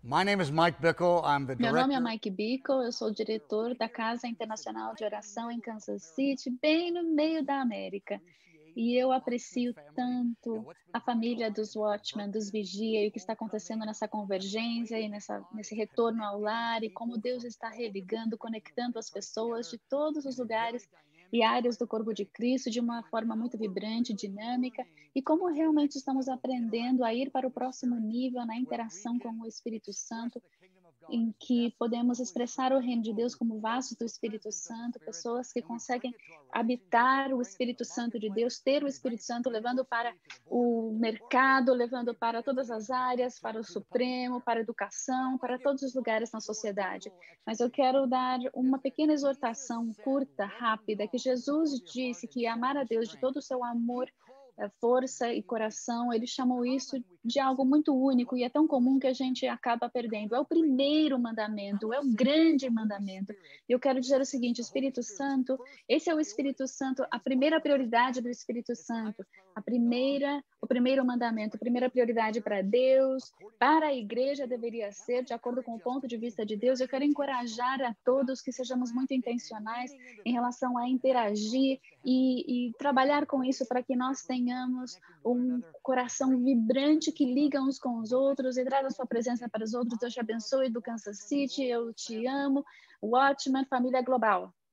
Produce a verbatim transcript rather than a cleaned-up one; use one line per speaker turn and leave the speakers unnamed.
My name is Mike Bickle. I'm the
Meu nome é
director.
Mike Bickle, eu sou o diretor da Casa Internacional de Oração em Kansas City, bem no meio da América. E eu aprecio tanto a família dos Watchmen, dos Vigia, e o que está acontecendo nessa convergência e nessa, nesse retorno ao lar, e como Deus está religando, conectando as pessoas de todos os lugares e áreas do corpo de Cristo de uma forma muito vibrante, dinâmica, e como realmente estamos aprendendo a ir para o próximo nível na interação com o Espírito Santo, em que podemos expressar o reino de Deus como vasos do Espírito Santo, pessoas que conseguem habitar o Espírito Santo de Deus, ter o Espírito Santo levando para o mercado, levando para todas as áreas, para o Supremo, para a educação, para todos os lugares na sociedade. Mas eu quero dar uma pequena exortação curta, rápida, que Jesus disse que amar a Deus de todo o seu amor, força e coração, ele chamou isso de algo muito único e é tão comum que a gente acaba perdendo. É o primeiro mandamento, é o grande mandamento. E eu quero dizer o seguinte, Espírito Santo, esse é o Espírito Santo, a primeira prioridade do Espírito Santo, a primeira, o primeiro mandamento, a primeira prioridade para Deus, para a igreja deveria ser, de acordo com o ponto de vista de Deus. Eu quero encorajar a todos que sejamos muito intencionais em relação a interagir e, e trabalhar com isso para que nós tenhamos um coração vibrante que liga uns com os outros e traz a sua presença para os outros. Deus te abençoe do Kansas City, eu te amo. Watchman, família global.